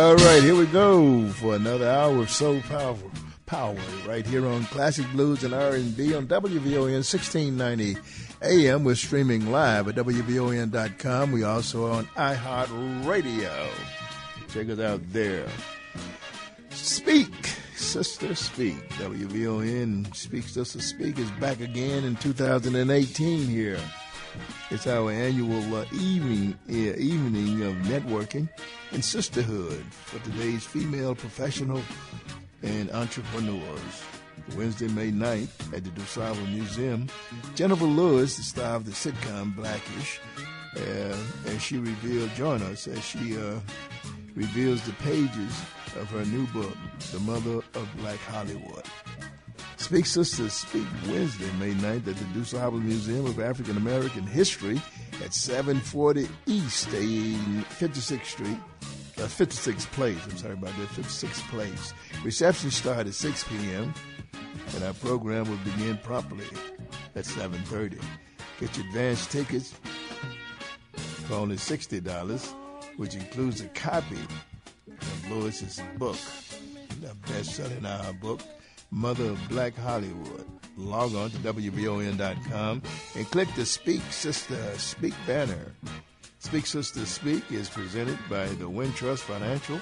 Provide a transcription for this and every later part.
All right, here we go for another hour of soul power right here on Classic Blues and R&B on WVON 1690 AM. We're streaming live at WVON.com. We also are on iHeartRadio. Check us out there. Speak, Sister Speak. WVON Speak, Sister Speak is back again in 2018 here. It's our annual evening of networking and sisterhood for today's female professional and entrepreneurs. Wednesday, May 9th at the DuSable Museum. Jennifer Lewis, the star of the sitcom Blackish, and she join us as she reveals the pages of her new book, The Mother of Black Hollywood. Speak Sisters Speak Wednesday, May 9th at the DuSable Museum of African American History at 740 East 56th Street. 56th Place, 56th Place. Reception starts at 6 p.m. and our program will begin promptly at 7:30. Get your advance tickets for only $60, which includes a copy of Lewis's book, the best-selling book, Mother of Black Hollywood. Log on to WVON.com and click the Speak Sister Speak banner. Speak Sister Speak is presented by the Wintrust Financial,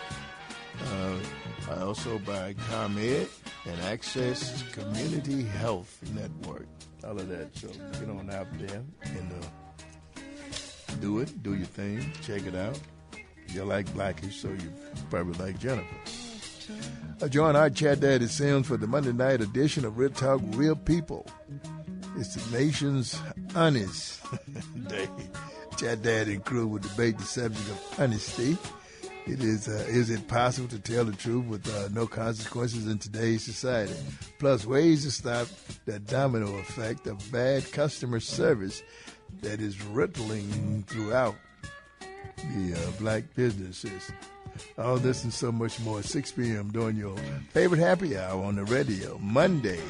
also by ComEd and Access Community Health Network. All of that. So get on out there and do your thing, check it out. You like Blackish, so you probably like Jennifer. Join our Chat Daddy Sims for the Monday night edition of Real Talk Real People. It's the nation's honest day. Chat Daddy and crew will debate the subject of honesty. Is it possible to tell the truth with no consequences in today's society? Plus, ways to stop that domino effect of bad customer service that is rippling throughout the black businesses. All this and so much more at 6 p.m. during your favorite happy hour on the radio. Monday,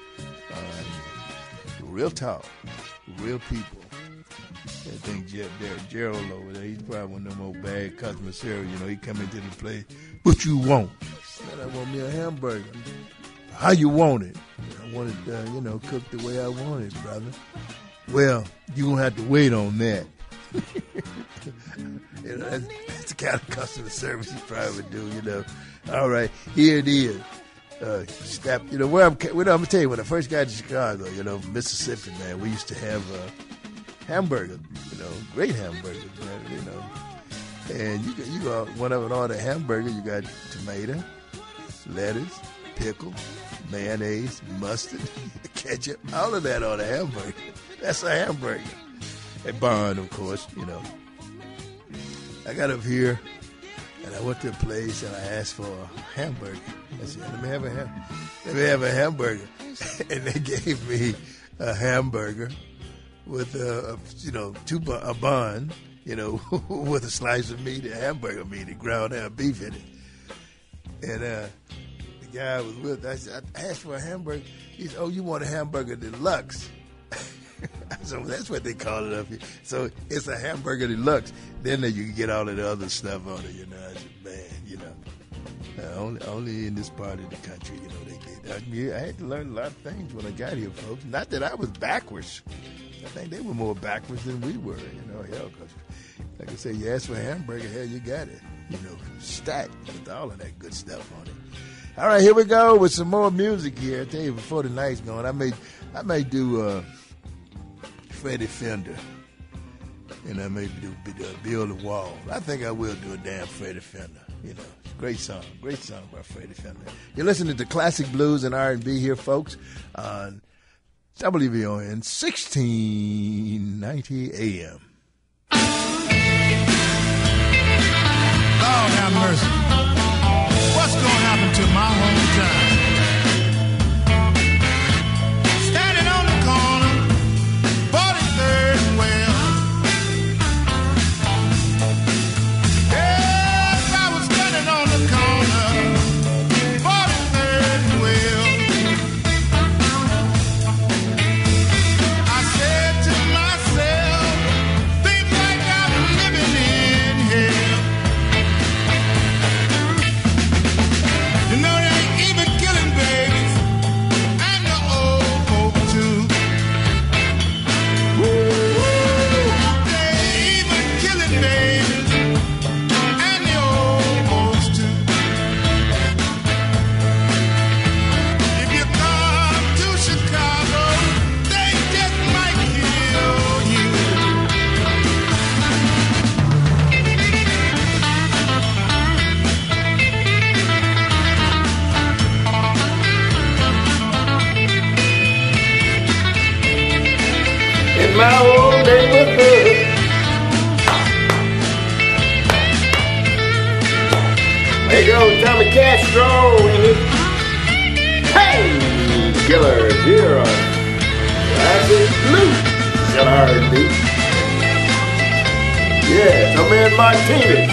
Real Talk, Real People. I think Gerald over there, he's probably one of them old bad customer service. You know, he come into the place, what you want? Man, I want me a hamburger. How you want it? I want it, cooked the way I want it, brother. Well, you're going to have to wait on that. That's the kind of customer service you probably would do, All right, here it is. I'm going to tell you, when I first got to Chicago, Mississippi, man, we used to have hamburgers, great hamburgers, man, And you go one of an order hamburger, you got tomato, lettuce, pickle, mayonnaise, mustard, ketchup, all of that on a hamburger. That's a hamburger. A bun, of course, I got up here and I went to a place and I asked for a hamburger. I said, let me have a hamburger. And they gave me a hamburger with a bun, with a slice of meat, a hamburger meat, and ground beef in it. And the guy I was with, I said, I asked for a hamburger. He said, oh, you want a hamburger deluxe? So that's what they call it up here. So it's a hamburger deluxe. Then you can get all of the other stuff on it, I said, man, only in this part of the country, they get. I had to learn a lot of things when I got here, folks. Not that I was backwards. I think they were more backwards than we were, because, like I said, you ask for a hamburger, hell, you got it, stacked with all of that good stuff on it. All right, here we go with some more music here. I tell you, before the night's gone, I may do Freddie Fender, and I may do Build a Wall. I think I will do a damn Freddie Fender, Great song by Freddie Fender. You're listening to Classic Blues and R&B here, folks, on WVON 1690 AM. Lord have mercy. What's going to happen to my hometown? Standing on the corner, 43rd and Well. Yes, I was standing on the corner, 43rd and Well. I said to myself, There goes Tommy Castro and his Painkillers here on Classic Blues and R&B. Yeah, my man Martinez.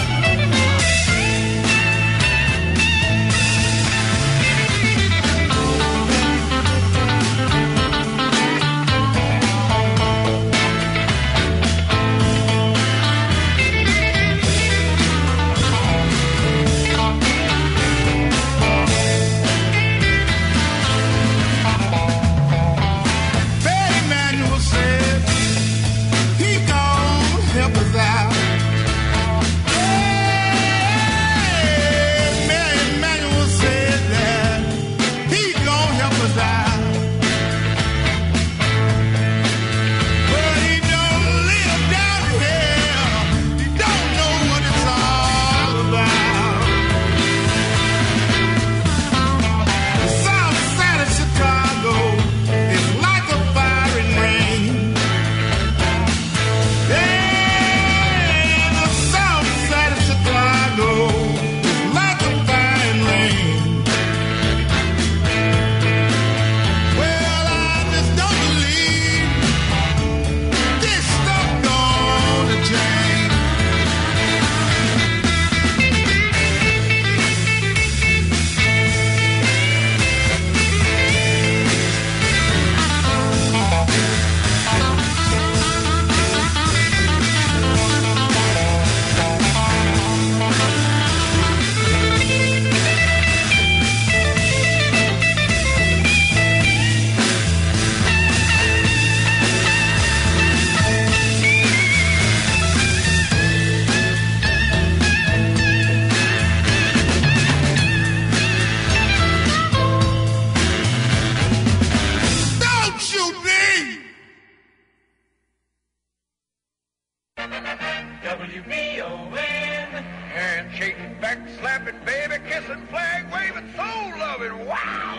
WVON, handshaking, back slapping, baby kissing, flag waving, soul loving, wow!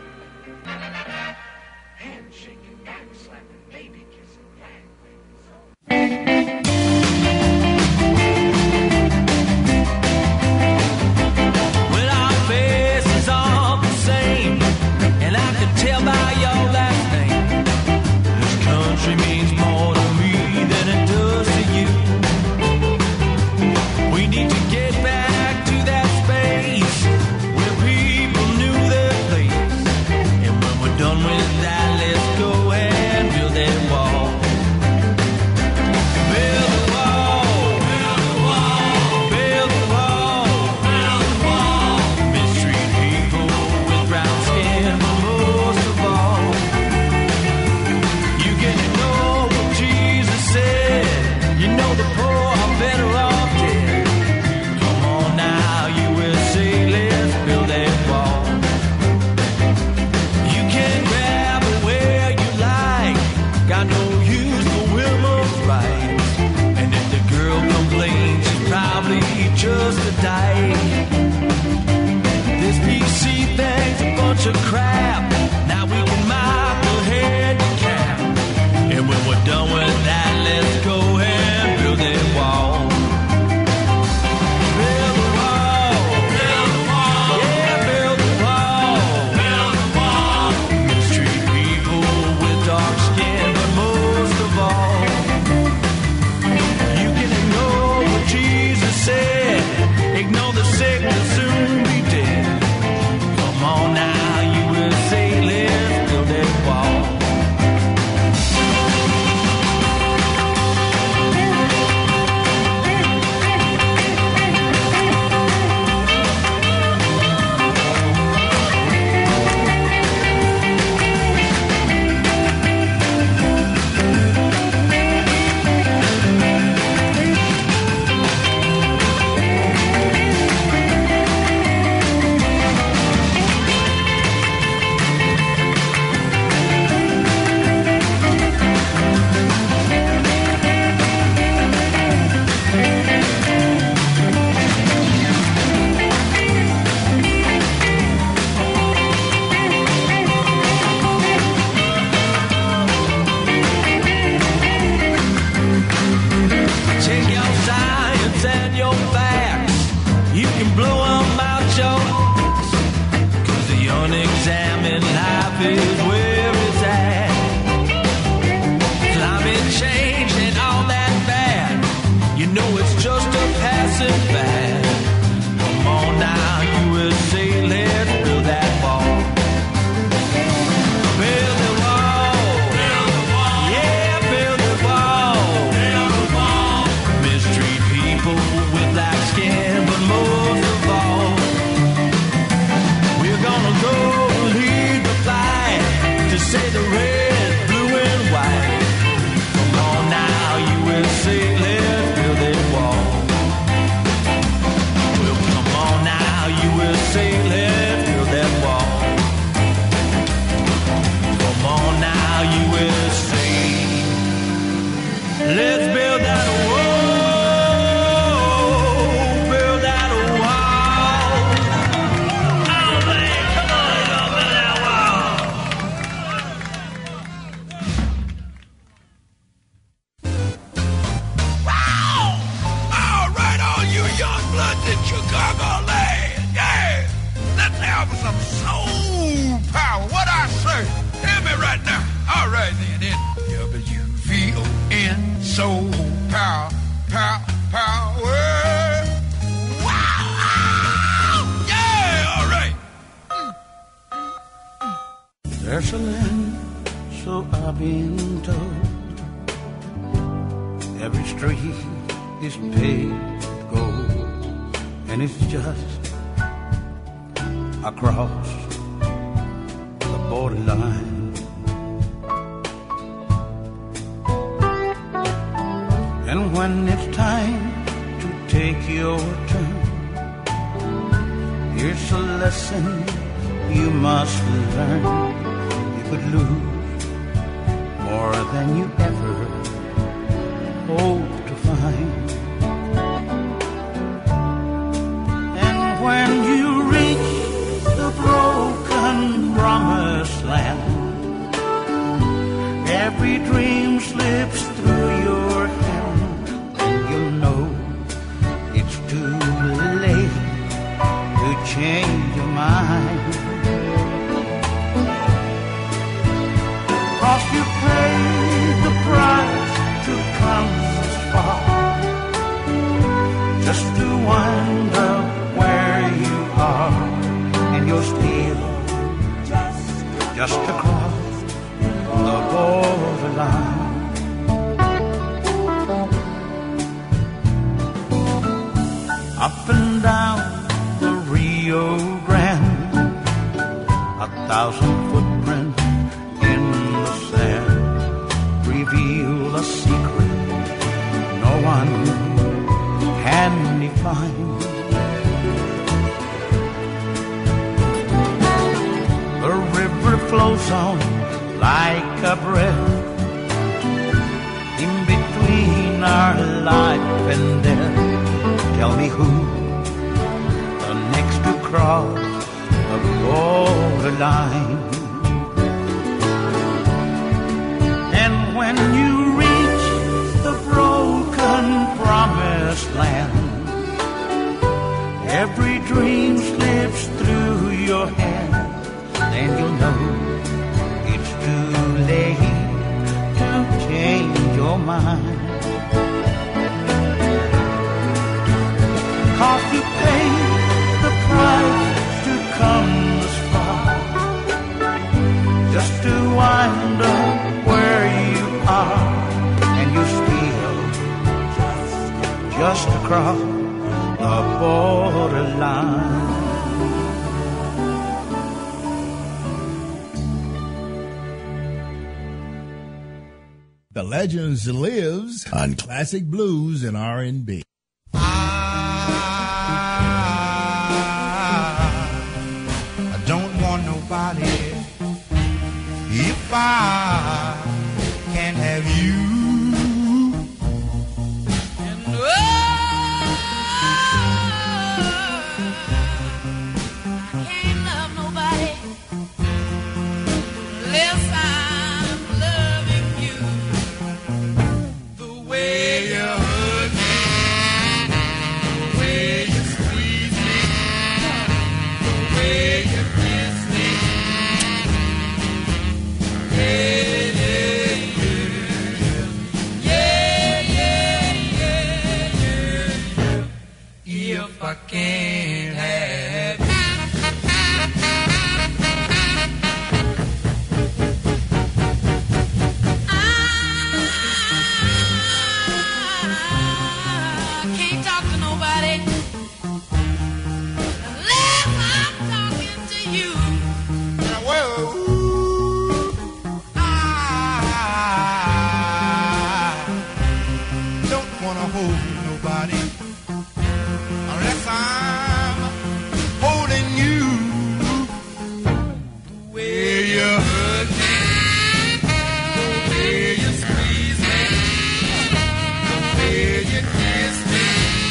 Handshaking, back slapping, baby kissing, flag waving, soul. Well, our faces are the same, and I can tell by your last name. This country means more to me than it does to you. We need to get back to that space where people knew their place. And when we're done with that, let's go and build that wall. Build the wall, build the wall, build the wall, build the wall. Mistreat people with brown skin, but most of all, you get to know what Jesus said. You know the poor are better off dead. Come on now, USA, let's build that wall. You can grab it where you like. Got no use for women's rights. And if the girl complains, she's probably just a dyke. This PC thing's a bunch of crap. Now we can mock the handicap. And when we're done with that, let's go and build that wall. Build the wall. Build the wall. Yeah, build the wall. Build the wall. Mistreat people with dark skin, but most of all, you can ignore what Jesus said. Ignore the sick will soon be dead. Come on now, USA, let's build that wall. Take your science and your facts. You can blow 'em out. life is where it's at. Climate change and all that bad, you know it's just a passing fad. Come on now, USA, let's build that wall. Build the wall. Build the wall. Yeah, build the wall. Build the wall. Mistreat people with black skin, but most of all, we're gonna go lead the fight to say the red, blue, and white. Come on now, USA, let's build that wall. Well, come on now, USA, let's build that wall. Come on now, USA, let's build that wall. Build that wall. Oh man, come on, let's build that wall. Wow! All right, all you young bloods in Chicago land, yeah! Let's have some soul power. What I say? Hear me right now. All right, then. WVON, soul power, power, power. Wow! Yeah, all right. There's a land, so I've been told. Every street is paved gold, and it's just across the borderline. And when it's time to take your turn, here's a lesson you must learn. You could lose more than you ever hope to find. And when you reach the broken promised land, every dream slips through your hand, and you'll know it's too late to change your mind. 'Cause you paid the price to come this far, just to wind up where you are, and you're still just across the borderline. Up and down the Rio Grande, 1,000 footprints in the sand reveal a secret no one can define. The river flows on like a breath in between our life and death. Tell me who the next to cross the borderline. And when you reach the broken promised land, every dream slips through your hand, and you'll know it's too late to change your mind. 'Cause you paid the price to come this far, just to wind up where you are, and you're still just across the borderline. The Legends lives on classic blues and R&B. I don't want nobody if I can't have you. And I can't love nobody unless I'm loving you. The way you hug me, the way you squeeze me, the way you kiss me, if I can't have you. I can't talk to nobody unless I'm talking to you. Well, I don't wanna hold nobody unless I'm holding you. The way you hug me, the way you squeeze me, the way you kiss me.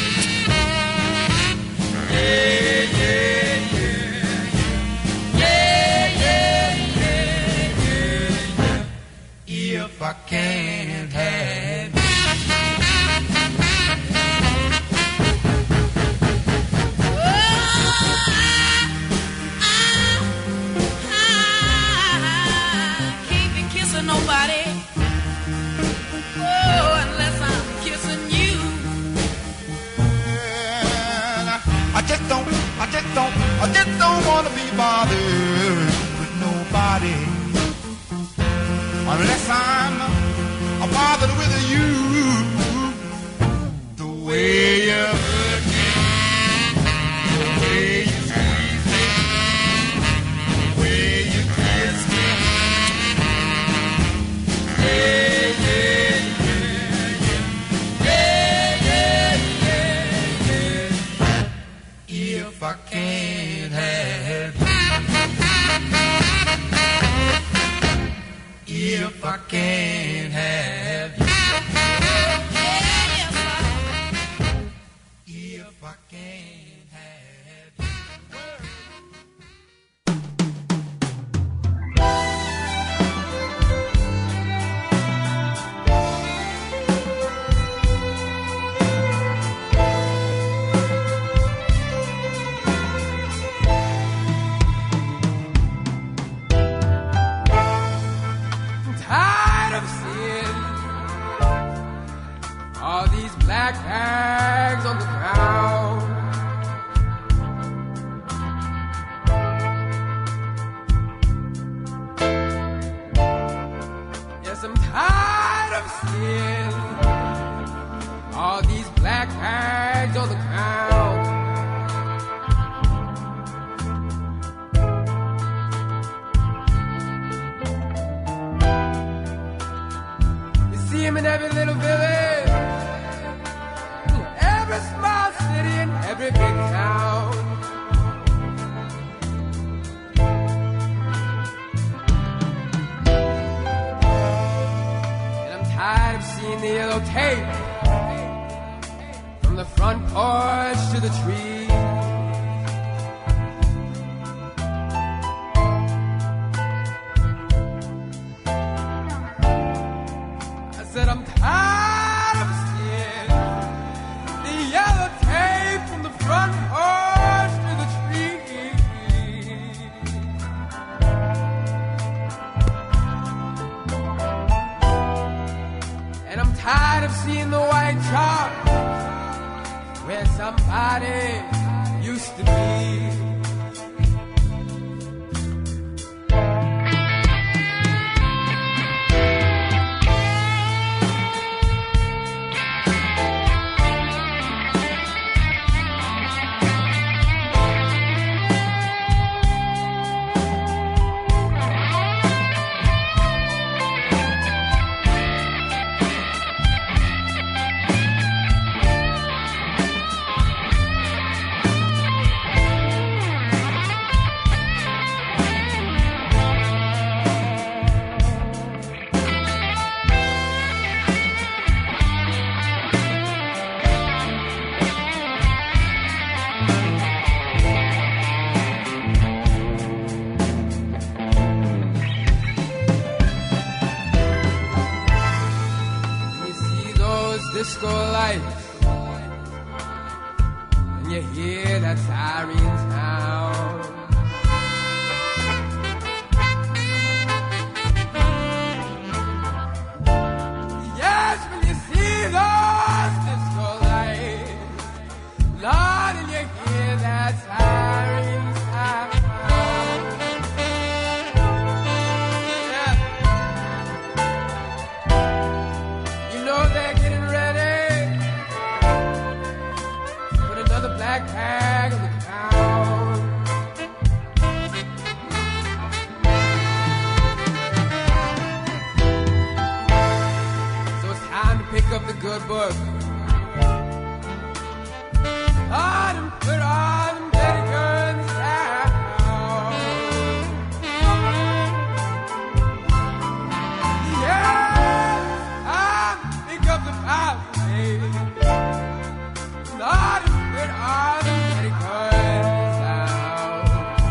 Yeah, yeah, yeah. Yeah, yeah, yeah, yeah. If I can't have you. Can't be kissing nobody. Oh, unless I'm kissing you. I just don't wanna be bothered with nobody unless I'm bothered with you. The way you hurt me, the way you squeeze me, the way you kiss me. Yeah, yeah, yeah, yeah, yeah, yeah. If I can't have you, if I can't have you, if I can't have you. Tired of seeing all these black bags on the ground. Yes, I'm tired of seeing all these black bags on the ground. See him in every little village, every small city, and every big town. And I'm tired of seeing the yellow tape from the front porch to the tree. I said I'm tired of seeing the yellow tape from the front porch to the tree. And I'm tired of seeing the white chalk where somebody used to be. Disco lights, and you hear that siren sound. Yes, when you see those disco lights, Lord, Lord, and you hear that siren sound. Yeah. You know they're getting ready to put another black tag on the town. So it's time to pick up the good book. On and put on them dirty guns down. Yeah, on pick up the power, baby. On and put on them dirty guns down.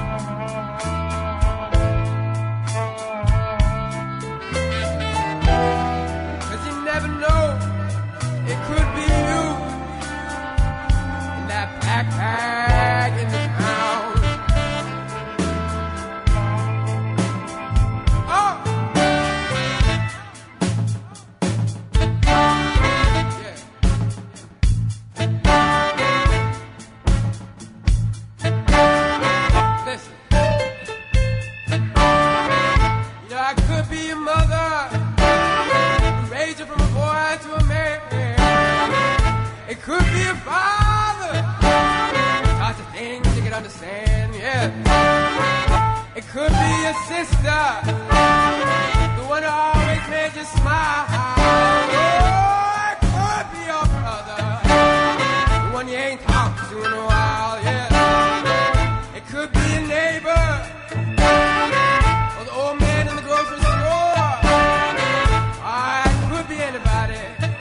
'Cause you never know, it could be you. That backpack in the town. Oh! Yeah. Listen. You know, I could be your mother, raise you from a boy to a man. It could be a father, lots of things you can understand, yeah. It could be a sister, the one who always made you smile. Oh, it could be your brother, the one you ain't talked to in a while, yeah. It could be a neighbor, or the old man in the grocery store. Oh, it could be anybody.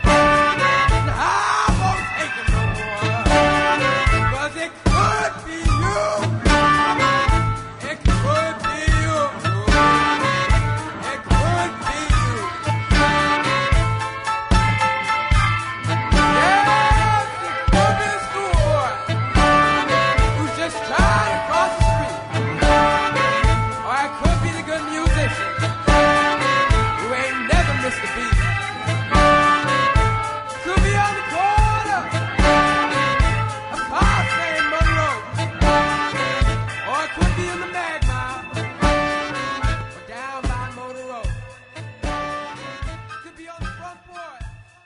It could be you. It could be you. It could be you. Yes, it could be a schoolboy who's just trying to cross the street. Or it could be the good musician who ain't never missed a beat. It could be on the corner. Or it could be in the Magma, or down by Motor Road. It could be on the front porch.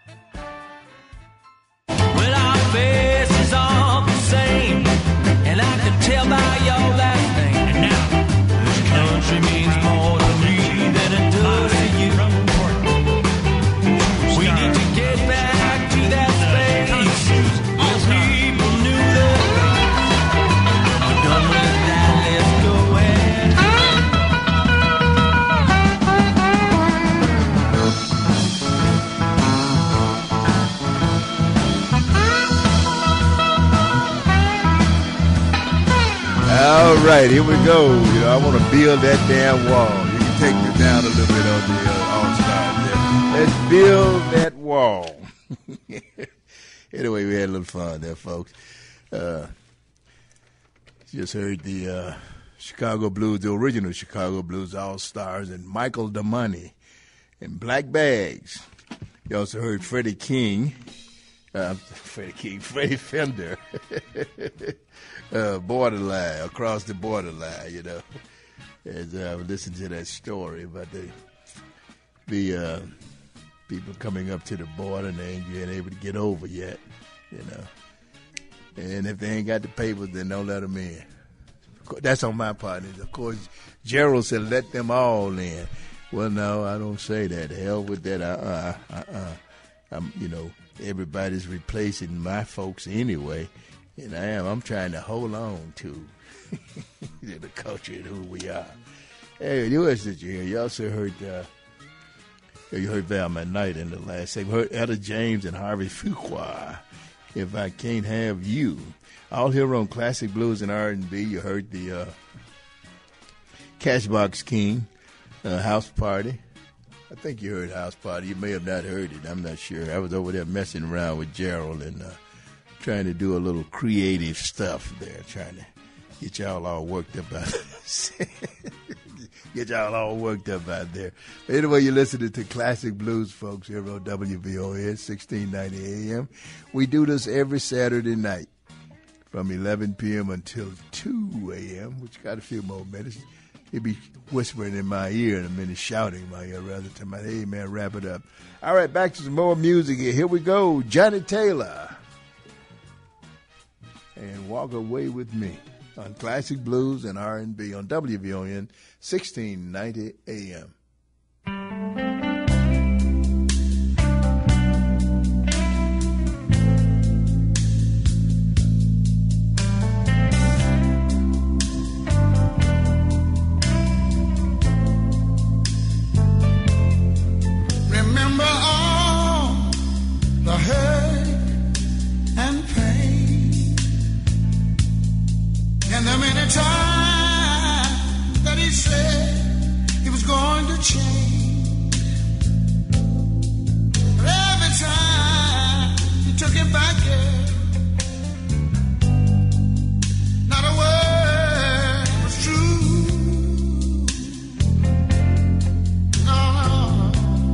Well, our faces are the same, and I can tell by your last name. And now, this country means more to me than it does to you. We need to get back to that space where people knew their place. We're done with that, let's go ahead. All right, here we go. You know, I want to build that damn wall. You can take me down a little bit on the All-Stars there. Let's build that wall. Anyway, we had a little fun there, folks. Just heard the Chicago Blues, the original Chicago Blues All-Stars, and Michael DeMoney and Black Bags. You also heard Freddie Fender. Borderline, across the borderline, you know. As I listened to that story about the people coming up to the border and they ain't been able to get over yet, you know. And if they ain't got the papers, then don't let them in. That's on my part. And of course, Gerald said, let them all in. Well, no, I don't say that. Hell with that. You know, everybody's replacing my folks anyway. And I'm trying to hold on to the culture and who we are. Hey, you did you hear? You also heard you heard Val McKnight in the last segment. Heard Etta James and Harvey Fuqua. If I Can't Have You. All here on Classic Blues and R&B. You heard the Cashbox King, House Party. I think you heard House Party. You may have not heard it. I'm not sure. I was over there messing around with Gerald and trying to do a little creative stuff there, trying to get y'all all worked up out there. Get y'all all worked up out there. But anyway, you're listening to Classic Blues, folks, here on WVON, 1690 AM. We do this every Saturday night from 11 p.m. until 2 a.m., which got a few more minutes. He'd be whispering in my ear in a minute, shouting in my ear rather than my, hey, man, wrap it up. All right, back to some more music here. Here we go, Johnny Taylor. And Walk Away With Me on Classic Blues and R&B on WVON 1690 AM. Remember all the hurt and pain, and the many times that he said he was going to change. But every time he took it back, not a word was true. No.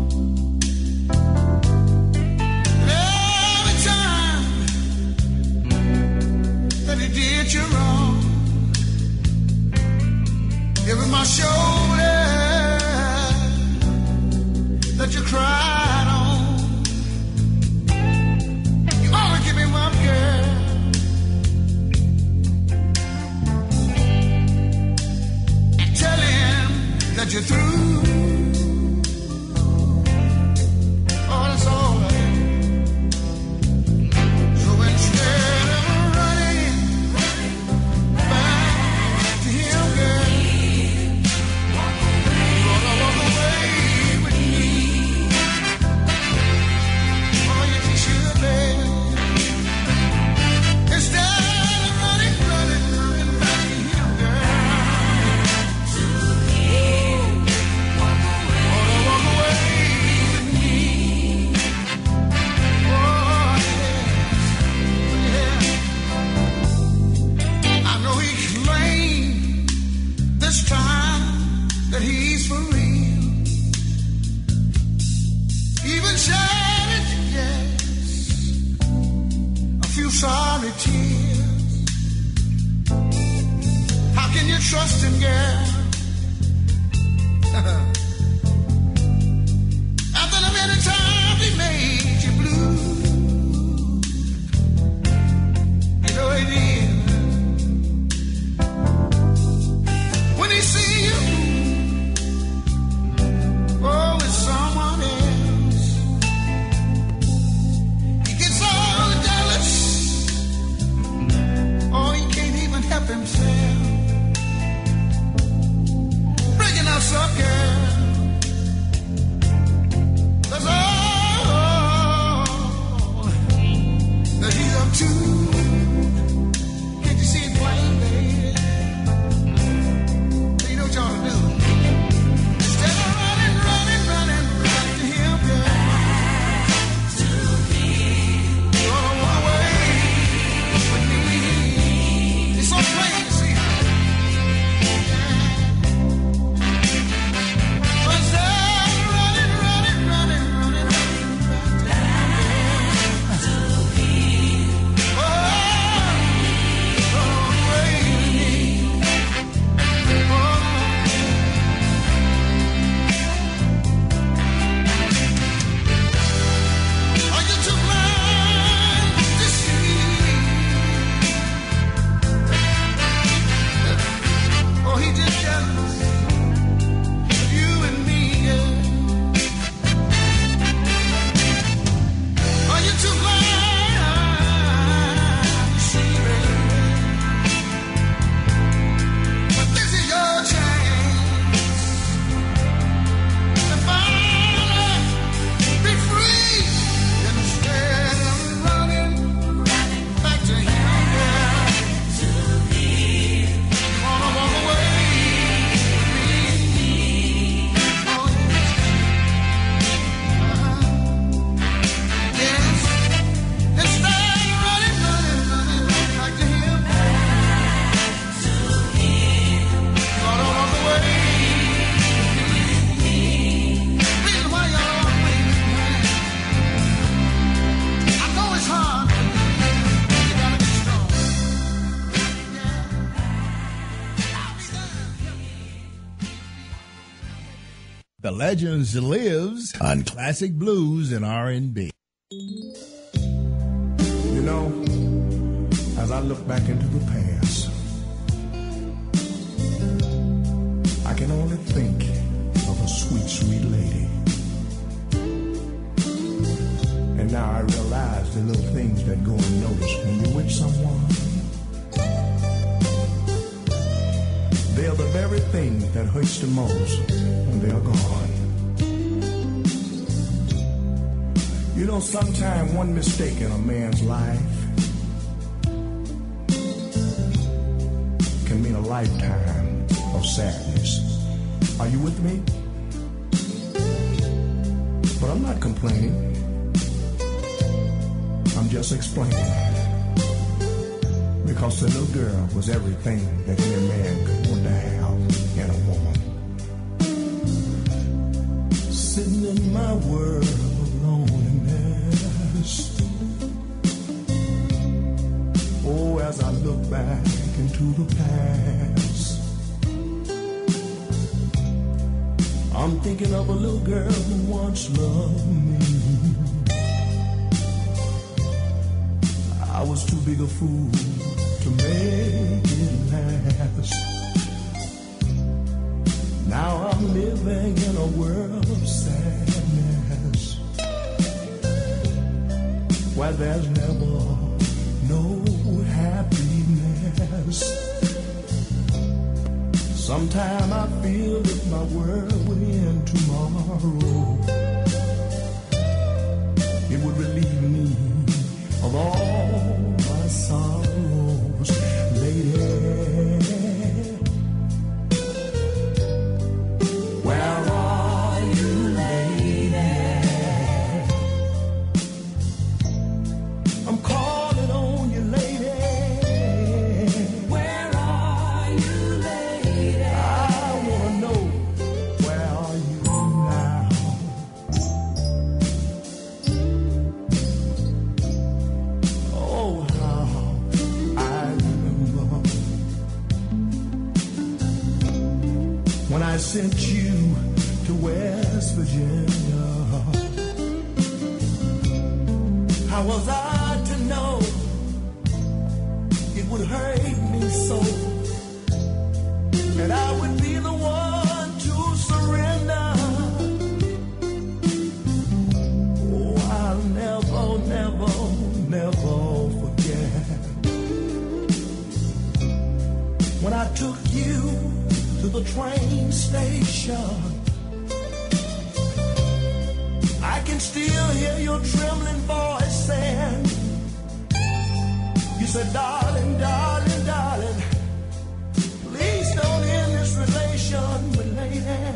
Every time that he did you wrong, it was my shoulder that you cried on. You ought to give me one, girl. And tell him that you're through. Oh, that's all right. So instead of running back to him, girl, that he's for real. Even shed, yes, a few sorry tears. How can you trust him, girl? After the many times he made you blue, you know he did. When he see you, oh, with someone else, he gets all jealous. Oh, he can't even help himself. Breaking us up, girl. The Legends lives on classic blues and R&B. You know, as I look back into the past, I can only think of a sweet, sweet lady. And now I realize the little things that go unnoticed when you're with someone. They are the very thing that hurts the most when they are gone. You know, sometimes one mistake in a man's life can mean a lifetime of sadness. Are you with me? But I'm not complaining. I'm just explaining. Because the little girl was everything that any man could want to have in a woman. Sitting in my world of loneliness. Oh, as I look back into the past, I'm thinking of a little girl who once loved me. I was too big a fool to make it last. Now I'm living in a world of sadness, where there's never no happiness. Sometime I feel that my world would end tomorrow. It would relieve me of all my sorrows, lady. Where are you, lady? I'm calling on you, lady. Where are you, lady? I wanna know, where are you now? Oh, how I remember when I sent you to West Virginia. How was I to know it would hurt me so, and I would be the one to surrender? Oh, I'll never, never, never forget when I took you to the train station. I can still hear your trembling voice saying, you said, darling, darling, darling, please don't end this relation with lady.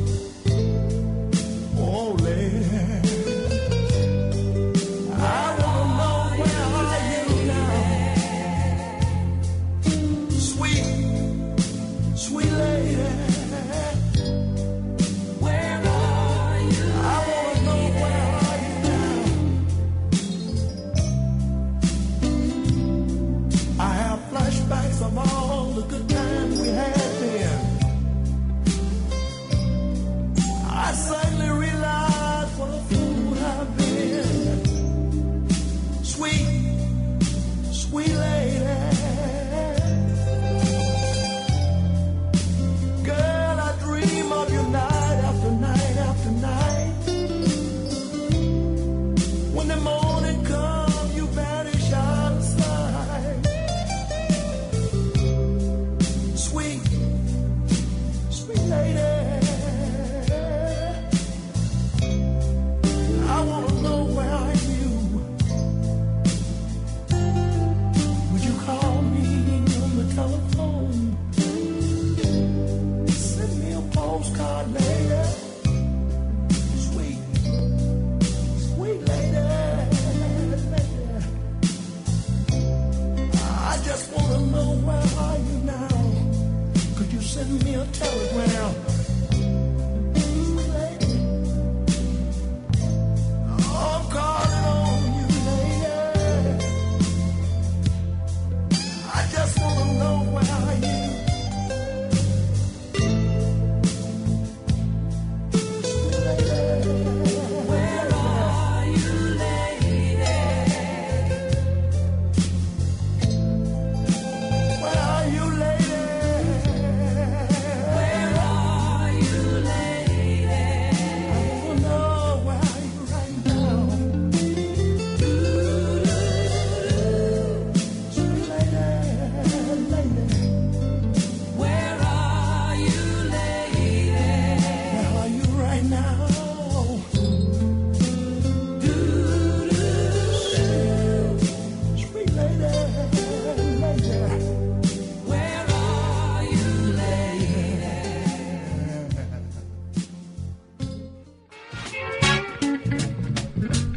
Oh, lady, I wanna know, where are you now? Sweet, sweet lady. Of all the good times we had then, I suddenly realized what a fool I've been. Sweet, sweet lady, girl, I dream of you night after night after night. When the morning comes, you vanish out of sight. Sweet, sweet lady, I wanna know, where are you? Would you call me on the telephone? Send me a postcard, lady. Sweet, sweet lady. I just wanna know, where are you now? Could you send me a telegram? I'm calling on you, lady. I just want to know, where are you?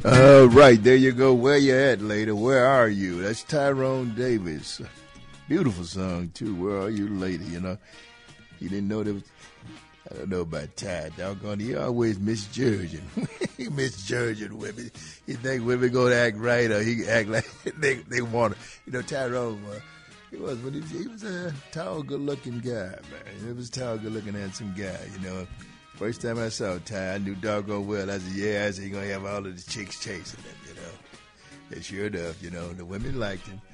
All right, there you go. Where you at, lady? Where are you? That's Tyrone Davis. Beautiful song, too. Where are you, lady? You know, he didn't know there was, I don't know about Ty. Doggone, he always misjudging. He misjudging women. He think women going to act right or he act like they want to. You know, Tyrone, he was a tall, good-looking guy, man. He was a tall, good-looking, handsome guy, you know. First time I saw Ty, I knew doggone well. I said, yeah, I said, he's going to have all of the chicks chasing him, you know. And sure enough, you know, the women liked him.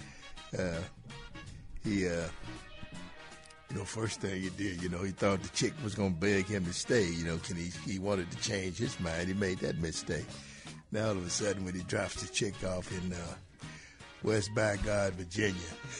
You know, first thing he did, you know, he thought the chick was going to beg him to stay, you know, he wanted to change his mind. He made that mistake. Now, all of a sudden, when he drops the chick off in West Bygod, Virginia,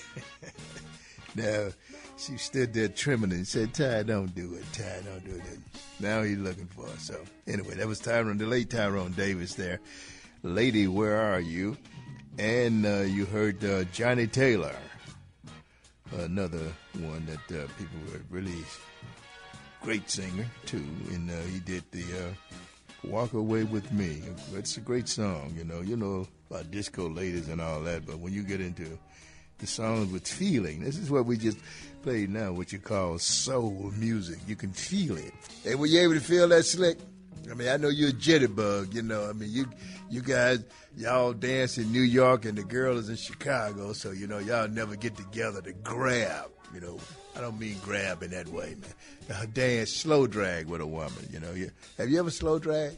now, she stood there trembling and said, Ty, don't do it. Ty, don't do it. Now he's looking for her. So, anyway, that was the late Tyrone Davis there. Lady, where are you? And you heard Johnny Taylor, another one that people were really great singer, too. And he did the Walk Away With Me. It's a great song, you know about disco ladies and all that, but when you get into the songs with feeling. This is what we just played now, what you call soul music. You can feel it. And were you able to feel that, Slick? I mean, I know you're a jitterbug, you know. I mean, you guys, y'all dance in New York and the girl is in Chicago, so, you know, y'all never get together to grab, you know. I don't mean grab in that way, man. Dance slow drag with a woman, you know. Have you ever slow drag?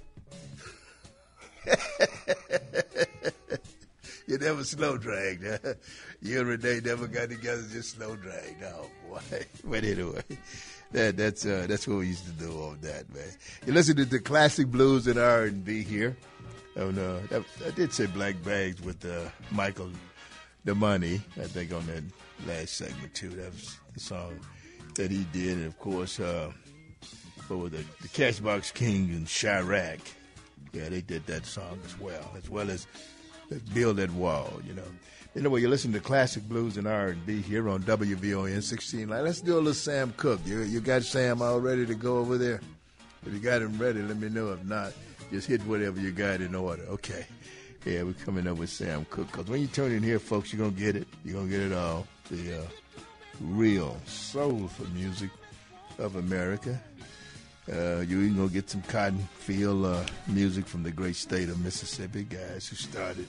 You never slow dragged, huh? You and Renee never got together, just slow dragged. Oh, boy. But anyway, that's what we used to do on that, man. You listen to the classic blues and R&B here. I did say Black Bags with Michael DeMoney, I think, on that last segment, too. That was the song that he did. And, of course, what were the Cashbox King and Chirac. Yeah, they did that song as well as Build That Wall, you know. Anyway, you listen to classic blues and R&B here on WVON 16. Let's do a little Sam Cooke. You got Sam all ready to go over there? If you got him ready, let me know. If not, just hit whatever you got in order. Okay. Yeah, we're coming up with Sam Cooke. Because when you turn in here, folks, you're going to get it. You're going to get it all. The real soulful music of America. You're even going to get some cotton field music from the great state of Mississippi, guys who started,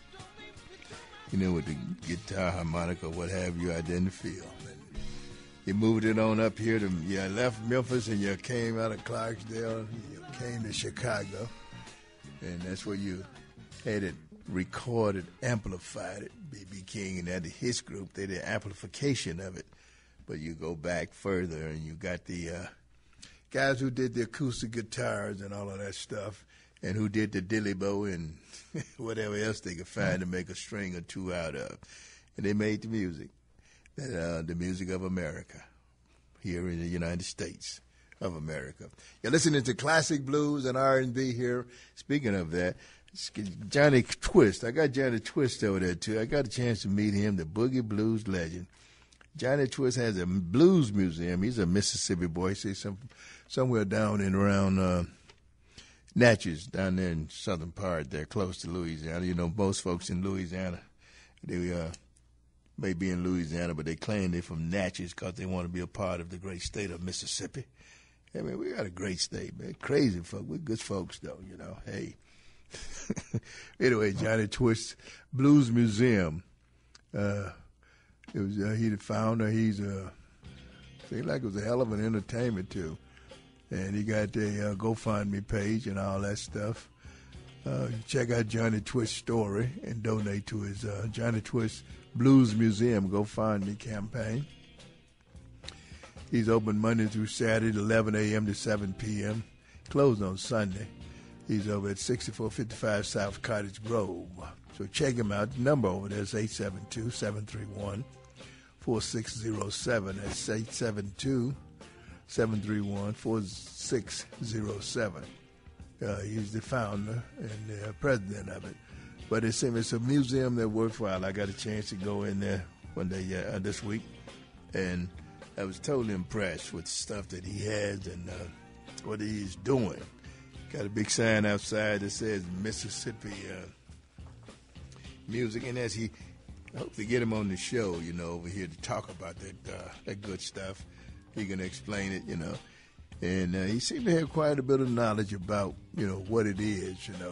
you know, with the guitar, harmonica, what have you, out there in the field. And you moved it on up here to, you left Memphis and you came out of Clarksdale, you came to Chicago, and that's where you had it recorded, amplified it. B.B. King and his group, they did amplification of it. But you go back further and you got the guys who did the acoustic guitars and all of that stuff, and who did the dilly bow and whatever else they could find to make a string or two out of. And they made the music, the music of America, here in the United States of America. You're listening to classic blues and R&B here. Speaking of that, Johnny Twist. I got Johnny Twist over there, too. I got a chance to meet him, the boogie blues legend. Johnny Twist has a blues museum. He's a Mississippi boy. He's somewhere down in around Natchez, down there in southern part there, close to Louisiana. You know, most folks in Louisiana, they may be in Louisiana, but they claim they're from Natchez because they want to be a part of the great state of Mississippi. I mean, we got a great state, man. Crazy folk. We're good folks, though, you know. Hey. Anyway, Johnny Twist Blues Museum. It was he the founder. He's seemed like it was a hell of an entertainment too, and he got the GoFundMe page and all that stuff. Check out Johnny Twist's story and donate to his Johnny Twist Blues Museum GoFundMe campaign. He's open Monday through Saturday, 11 a.m. to 7 p.m. Closed on Sunday. He's over at 6455 South Cottage Grove. So check him out. The number over there is 872-731-4607. That's 872-731-4607. He's the founder and the president of it. But it's a museum that's worthwhile. I got a chance to go in there one day this week, and I was totally impressed with the stuff that he has and what he's doing. Got a big sign outside that says Mississippi music, and as he hopefully get him on the show, over here to talk about that good stuff. He can explain it, and he seemed to have quite a bit of knowledge about what it is,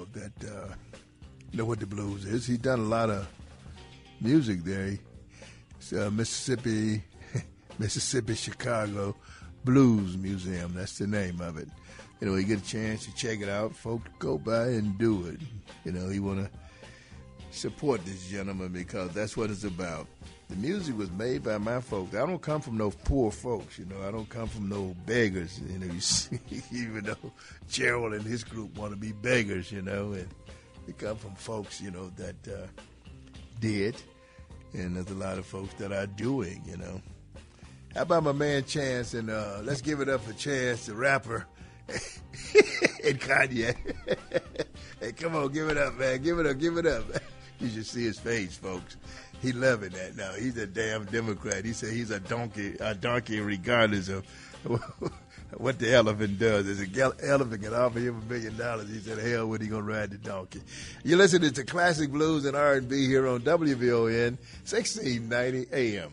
what the blues is. He's done a lot of music there. It's Mississippi Chicago Blues Museum. That's the name of it. You get a chance to check it out, folks, go by and do it. You want to support this gentleman because that's what it's about. The music was made by my folks. I don't come from no poor folks, I don't come from no beggars, even though Gerald and his group want to be beggars, and they come from folks, that did, and there's a lot of folks that are doing, How about my man Chance, and let's give it up for Chance, the rapper, and Kanye. Hey, come on, give it up, man. Give it up. You should see his face, folks. He loving that now. He's a damn Democrat. He said he's a donkey regardless of what the elephant does. If an elephant can offer him $1 million, he said, hell, when he gonna ride the donkey? You're listening to Classic Blues and R&B here on WVON 1690 AM.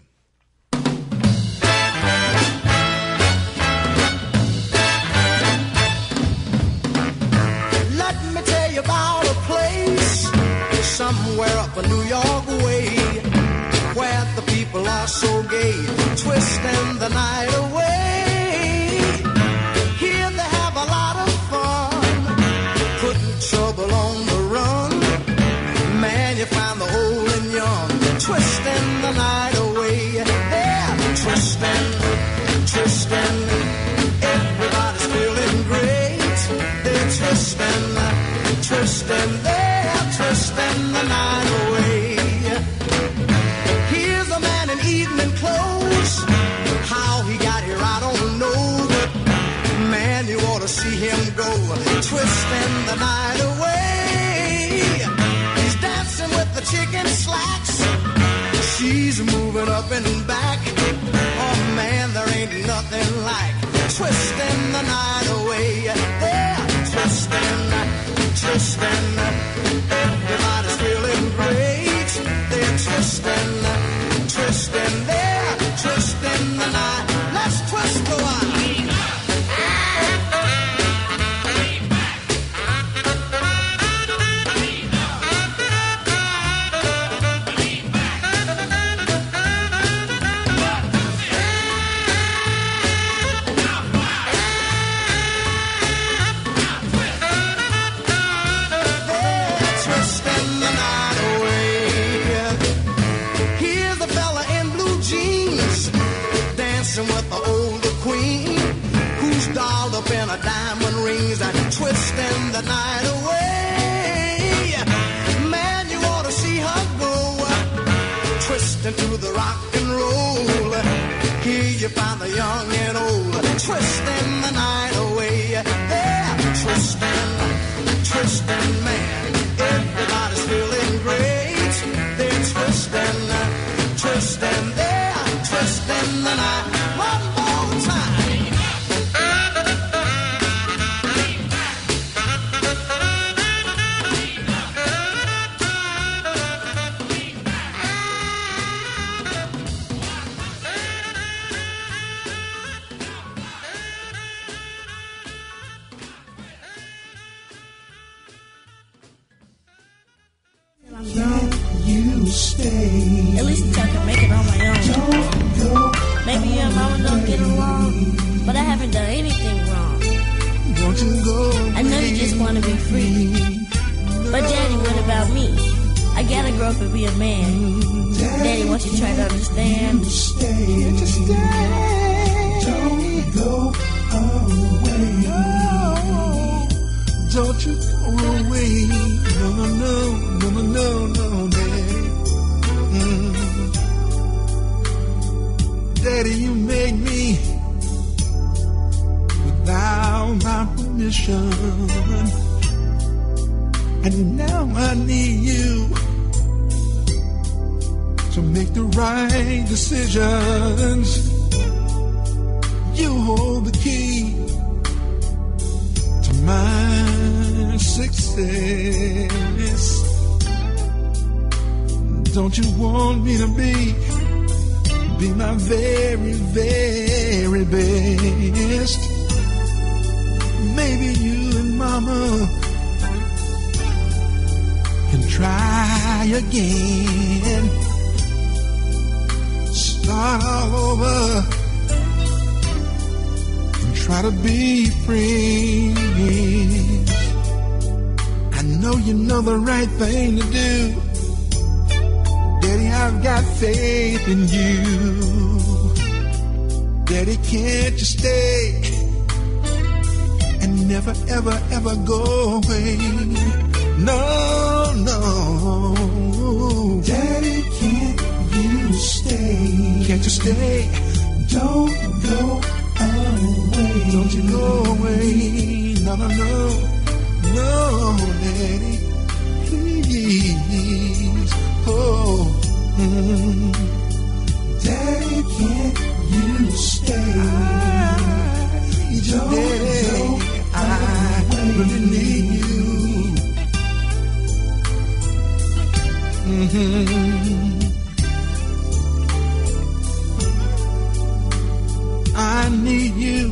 Let me tell you about a place somewhere up a New York way, where the people are so gay, twisting the night away. Here they have a lot of fun, putting trouble on the run. Man, you find the old and young, twisting the night away. They're twisting, everybody's feeling great. They're twisting, they're twisting the night away. Here's a man in evening clothes. How he got here, I don't know. But man, you ought to see him go, twisting the night away. He's dancing with the chicken slacks. She's moving up and back. Oh man, there ain't nothing like twisting the night away. They're twisting, everybody's feeling great. They're twisting, they're twisting the night. Let's twist the wine. With the older queen, who's dolled up in a diamond rings and twisting the night away. Man, you ought to see her go, twisting to the rock and roll. Here you find the young and old, twisting the night away. They're twisting, man, everybody's feeling great. They're twisting, they're twisting the night. One more time. You stay. At least I can make it on my own. Maybe you and Mama don't get along, but I haven't done anything wrong. I know you just want to be free, but Daddy, what about me? I gotta grow up and be a man. Daddy, won't you try to understand? Don't go away. Don't you go away. No, Daddy. Daddy, you made me without my permission, and now I need you to make the right decisions. You hold the key to my success. Don't you want me to be my very, very best? Maybe you and mama can try again. Start all over and try to be friends. I know you know the right thing to do. Daddy, I've got faith in you. Daddy, can't you stay and never, ever, ever go away? No, no. Daddy, can't you stay? Can't you stay? Don't go away. Don't you go away. No, no, no. No, Daddy, please. Oh, Daddy, can't you stay? Don't Daddy, I really need you. I need you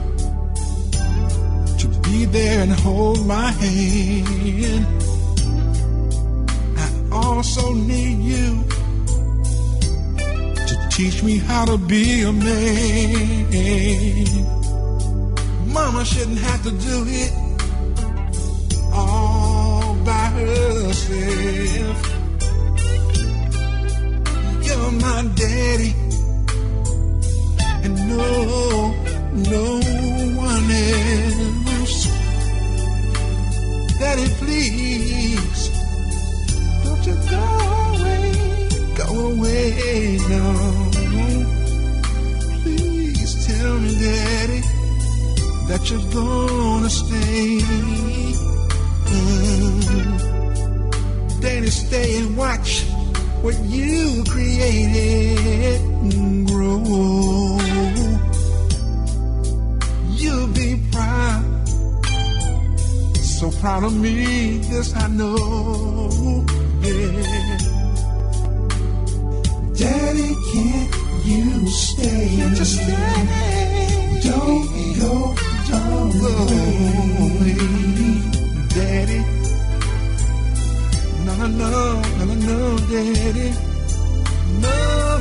to be there and hold my hand. I also need you to teach me how to be a man. Mama shouldn't have to do it all by herself. You're my daddy, and no one else. Daddy, please, don't you go away now. Please tell me, Daddy, that you're gonna stay. Daddy, stay and watch what you created grow. You'll be proud, so proud of me, this I know, yeah. Daddy, can't you stay? Can't you stay? Don't go away, Daddy. No, Daddy. No.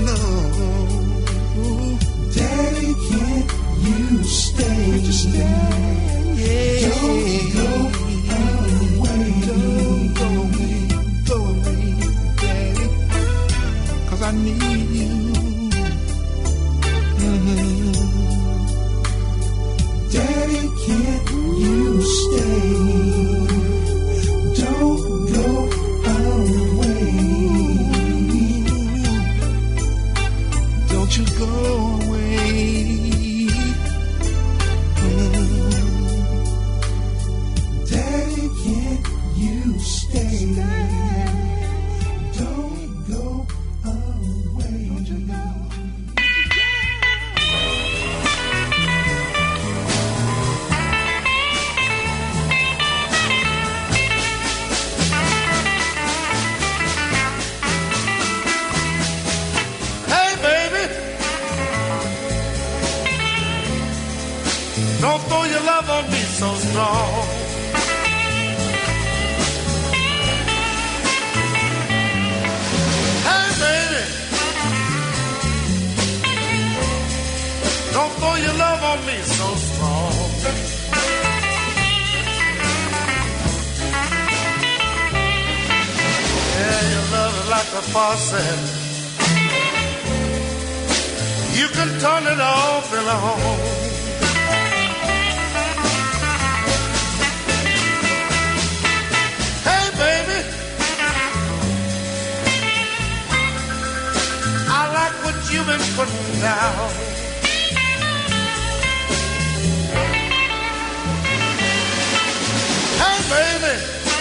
Daddy, can't you stay? Can't you stay? Yeah. Don't go away, Daddy. 'Cause I need you. Daddy, can't you stay? Don't go away. Don't you go away. Daddy, can't you stay? Don't go away. Don't you go. Don't throw your love on me so strong. Hey, baby, don't throw your love on me so strong. Yeah, your love is like a faucet. You can turn it off and on. You've been putting down. Hey, baby,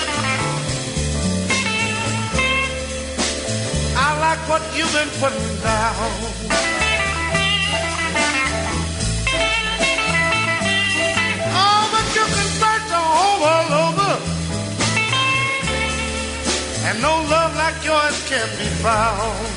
I like what you've been putting down. Oh, but you can search all over yours can be found.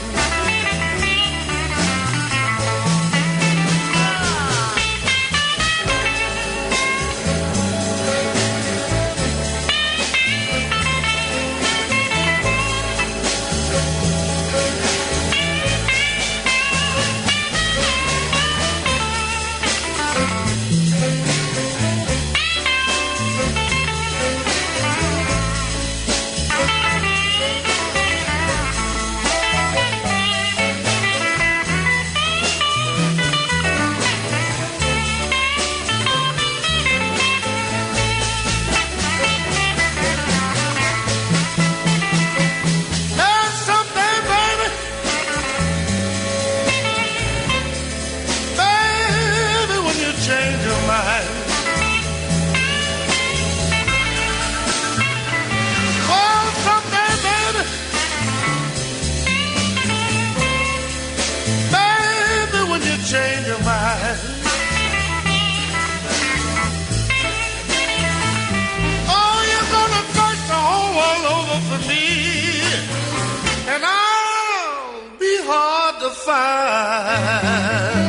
Change your mind. Oh, you're gonna search the whole world over for me, and I'll be hard to find.